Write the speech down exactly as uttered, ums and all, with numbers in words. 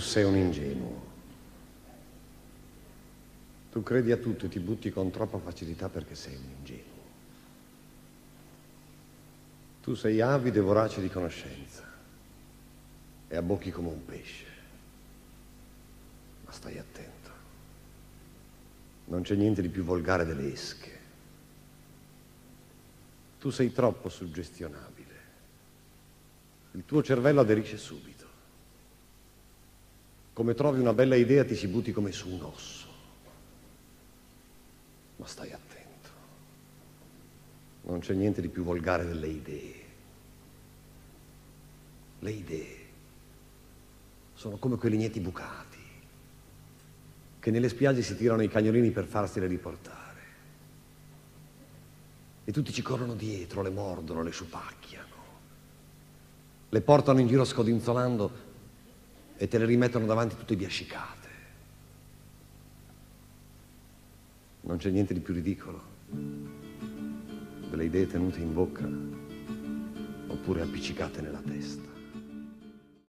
sei un ingenuo. Tu credi a tutto e ti butti con troppa facilità perché sei un ingenuo. Tu sei avido e vorace di conoscenza e abbocchi come un pesce. Ma stai attento. Non c'è niente di più volgare delle esche. Tu sei troppo suggestionabile. Il tuo cervello aderisce subito. Come trovi una bella idea ti ci butti come su un osso. Ma stai attento. Non c'è niente di più volgare delle idee. Le idee sono come quei legnetti bucati che nelle spiagge si tirano i cagnolini per farsele riportare. E tutti ci corrono dietro, le mordono, le sciupacchiano. Le portano in giro scodinzolando e te le rimettono davanti tutte biascicate. Non c'è niente di più ridicolo delle idee tenute in bocca oppure appiccicate nella testa.